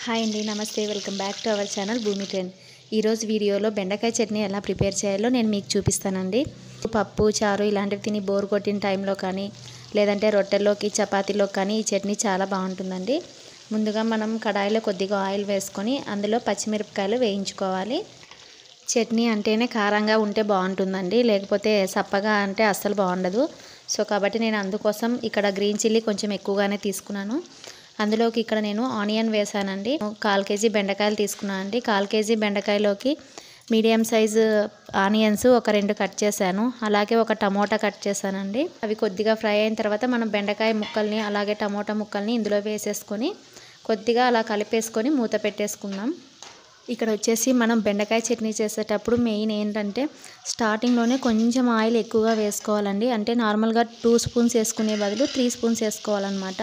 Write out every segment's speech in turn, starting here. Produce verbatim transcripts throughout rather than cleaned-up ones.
Hi అండి, నమస్తే. Welcome back to our channel Bhumi trend. ఈరోజు వీడియోలో బెండకాయ చట్నీ ఎలా ప్రిపేర్ చేయాలో నేను మీకు చూపిస్తానండి. పప్పు చారు ఇలాంటివి తిని బోర్ కొట్టిన టైంలో కానీ లేదంటే రొట్టెల్లోకి చపాతీలోకి కానీ ఈ చట్నీ చాలా బాగుంటుందండి. ముందుగా మనం కడాయిలో కొద్దిగా ఆయిల్ వేసుకొని అందులో పచ్చిమిరపకాయలు వేయించుకోవాలి. చట్నీ అంటేనే కారంగా ఉంటే బాగుంటుందండి, లేకపోతే సప్పగా అంటే అస్సలు బాగుండదు. సో కాబట్టి నేను అందుకోసం ఇక్కడ గ్రీన్ చిల్లీ కొంచెం ఎక్కువగానే తీసుకున్నాను. అందులోకి ఇక్కడ నేను ఆనియన్ వేసానండి. కాల్ కేజీ బెండకాయలు తీసుకున్నాను అండి. కాల్ కేజీ బెండకాయలోకి మీడియం సైజు ఆనియన్స్ ఒక రెండు కట్ చేశాను. అలాగే ఒక టమోటా కట్ చేశానండి. అవి కొద్దిగా ఫ్రై అయిన తర్వాత మనం బెండకాయ ముక్కల్ని అలాగే టమోటా ముక్కల్ని ఇందులో వేసేసుకొని కొద్దిగా అలా కలిపేసుకొని మూత పెట్టేసుకుందాం. ఇక్కడ వచ్చేసి మనం బెండకాయ చట్నీ చేసేటప్పుడు మెయిన్ ఏంటంటే స్టార్టింగ్లోనే కొంచెం ఆయిల్ ఎక్కువగా వేసుకోవాలండి. అంటే నార్మల్గా టూ స్పూన్స్ వేసుకునే బదులు త్రీ స్పూన్స్ వేసుకోవాలన్నమాట.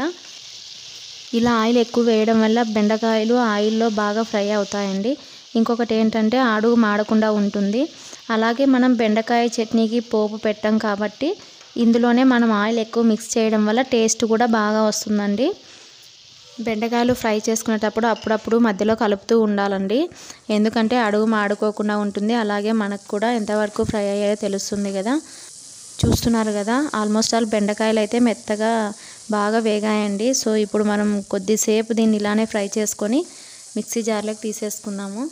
ఇలా ఆయిల్ ఎక్కువ వేయడం వల్ల బెండకాయలు ఆయిల్లో బాగా ఫ్రై అవుతాయండి. ఇంకొకటి ఏంటంటే అడుగు మాడకుండా ఉంటుంది. అలాగే మనం బెండకాయ చట్నీకి పోపు పెట్టాం కాబట్టి ఇందులోనే మనం ఆయిల్ ఎక్కువ మిక్స్ చేయడం వల్ల టేస్ట్ కూడా బాగా వస్తుందండి. బెండకాయలు ఫ్రై చేసుకునేటప్పుడు అప్పుడప్పుడు మధ్యలో కలుపుతూ ఉండాలండి, ఎందుకంటే అడుగు మాడుకోకుండా ఉంటుంది. అలాగే మనకు కూడా ఎంతవరకు ఫ్రై అయ్యాయో తెలుస్తుంది కదా. చూస్తున్నారు కదా, ఆల్మోస్ట్ ఆల్ బెండకాయలు అయితే మెత్తగా బాగా వేగాయండి. సో ఇప్పుడు మనం కొద్దిసేపు దీన్ని ఇలానే ఫ్రై చేసుకొని మిక్సీ జార్లోకి తీసేసుకుందాము.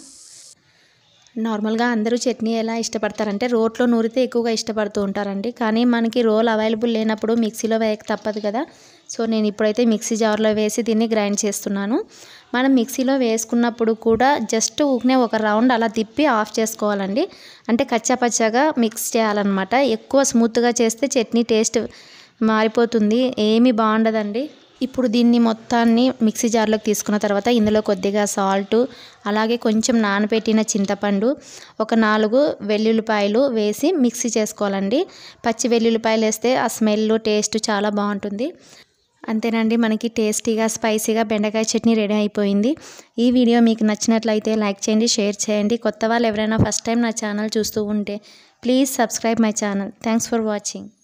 నార్మల్గా అందరూ చట్నీ ఎలా ఇష్టపడతారంటే రోట్లో నూరితే ఎక్కువగా ఇష్టపడుతూ ఉంటారండి. కానీ మనకి రోల్ అవైలబుల్ లేనప్పుడు మిక్సీలో వేయక తప్పదు కదా. సో నేను ఇప్పుడైతే మిక్సీ జార్లో వేసి దీన్ని గ్రైండ్ చేస్తున్నాను. మనం మిక్సీలో వేసుకున్నప్పుడు కూడా జస్ట్ ఊకనే ఒక రౌండ్ అలా తిప్పి ఆఫ్ చేసుకోవాలండి. అంటే కచ్చాపచ్చాగా మిక్స్ చేయాలన్నమాట. ఎక్కువ స్మూత్గా చేస్తే చట్నీ టేస్ట్ మారిపోతుంది, ఏమీ బాగుండదండి. ఇప్పుడు దీన్ని మొత్తాన్ని మిక్సీ జార్లోకి తీసుకున్న తర్వాత ఇందులో కొద్దిగా సాల్టు అలాగే కొంచెం నానబెట్టిన చింతపండు ఒక నాలుగు వెల్లుల్లిపాయలు వేసి మిక్సీ చేసుకోవాలండి. పచ్చి వెల్లుల్లిపాయలు వేస్తే ఆ స్మెల్ టేస్ట్ చాలా బాగుంటుంది. అంతేనండి, మనకి టేస్టీగా స్పైసీగా బెండకాయ చట్నీ రెడీ అయిపోయింది. ఈ వీడియో మీకు నచ్చినట్లయితే లైక్ చేయండి, షేర్ చేయండి. కొత్త వాళ్ళు ఎవరైనా ఫస్ట్ టైం నా ఛానల్ చూస్తూ ఉంటే please subscribe my channel. Thanks for watching.